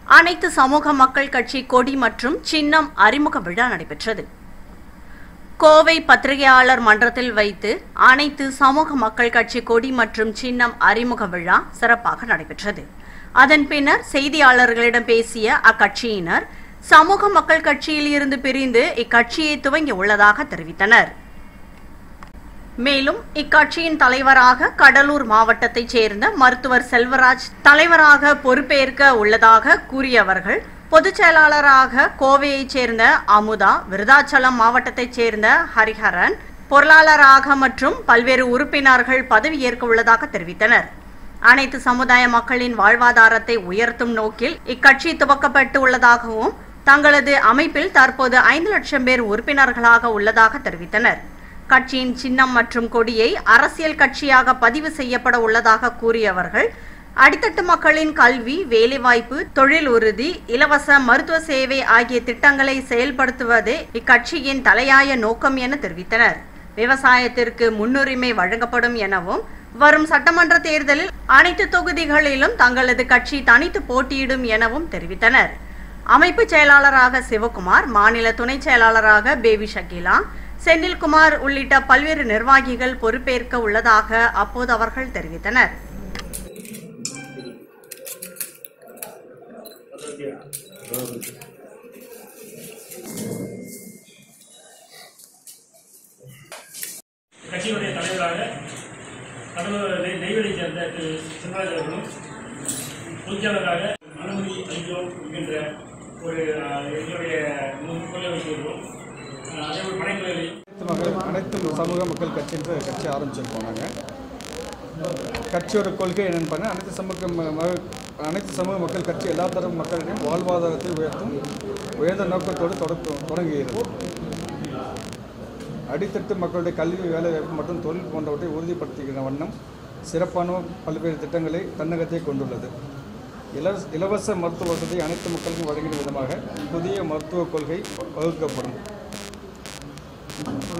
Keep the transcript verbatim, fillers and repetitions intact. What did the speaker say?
அனைத்து சமூக மக்கள் கட்சி கொடி மற்றும் சின்னம் அறிமுக விழா நடைபெற்றது. கோவை பத்திரிகையாளர் மன்றத்தில் வைத்து அனைத்து சமூக மக்கள் கட்சி கொடி மற்றும் சின்னம் அறிமுக விழா சிறப்பாக நடைபெற்றது. அதன் பின்னர் செய்தியாளர்களிடம் பேசிய அக்கட்சியினர் சமூக மக்கள் கட்சியில் இருந்து பிரிந்து இக்கட்சியை துவங்கி உள்ளதாக தெரிவித்தனர். மேலும் இக்கட்சியின் தலைவராக கடலூர் மாவட்டத்தைச் சேர்ந்த மருத்துவர் செல்வராஜ் தலைவராக பொறுப்பேற்க உள்ளதாக கூறியவர்கள், பொதுச் செயலாளராக கோவையைச் சேர்ந்த அமுதா, விருதாச்சலம் மாவட்டத்தைச் சேர்ந்த ஹரிஹரன், பொருளாளராக மற்றும் பல்வேறு உறுப்பினர்கள் பதவியேற்க உள்ளதாக தெரிவித்தனர். அனைத்து சமுதாய மக்களின் வாழ்வாதாரத்தை உயர்த்தும் நோக்கில் இக்கட்சி துவக்கப்பட்டு உள்ளதாகவும் தங்களது அமைப்பில் தற்போது ஐந்து லட்சம் பேர் உறுப்பினர்களாக உள்ளதாக தெரிவித்தனர். கட்சியின் சின்னம் மற்றும் கொடியை அரசியல் கட்சியாக பதிவு செய்யப்பட உள்ளதாக கூறியவர்கள், அடித்தட்டு மக்களின் கல்வி, வேலைவாய்ப்பு, தொழில் உறுதி, இலவச மருத்துவ சேவை ஆகிய திட்டங்களை செயல்படுத்துவதே இக்கட்சியின் தலையாய நோக்கம் என தெரிவித்தனர். விவசாயத்திற்கு முன்னுரிமை வழங்கப்படும் எனவும், வரும் சட்டமன்ற தேர்தலில் அனைத்து தொகுதிகளிலும் தங்களது கட்சி தனித்து போட்டியிடும் எனவும் தெரிவித்தனர். அமைப்பு செயலாளராக சிவகுமார், மாநில துணை செயலாளராக பேபி ஷக்கீலா, செந்தில்குமார் உள்ளிட்ட பல்வேறு நிர்வாகிகள் பொறுப்பேற்க உள்ளதாக அப்போது அவர்கள் தெரிவித்தனர். கட்சியினுடைய தலைவராக கடலூர் நெய்வேலியை சேர்ந்த திரு செல்வராஜ் அவர்களும், பொதுச்செயலாளராக அனுமதி அளிக்கிறோம் என்கின்ற ஒரு எங்களுடைய கொள்கை வைக்கிறோம். அதே ஒரு படைமுறை அனைத்து சமூக மக்கள் கட்சி என்ற கட்சி ஆரம்பிச்சிருக்கோம். நாங்கள் கட்சியோட கொள்கை என்னென்னு பார்த்தா, அனைத்து சமூக அனைத்து சமூக மக்கள் கட்சி எல்லா தரப்பு மக்களிடையும் வாழ்வாதாரத்தை உயர்த்தும் உயர்ந்த நோக்கத்தோடு தொடக்க தொடங்குகிறது. அடித்தட்டு மக்களுடைய கல்வி, வேலைவாய்ப்பு மற்றும் தொழில் போன்றவற்றை உறுதிப்படுத்துகிற வண்ணம் சிறப்பான பல்வேறு திட்டங்களை தன்னகத்தை கொண்டுள்ளது. இலவச இலவச மருத்துவ வசதி அனைத்து மக்களுக்கும் வழங்கின விதமாக புதிய மருத்துவக் கொள்கை வகுக்கப்படும்.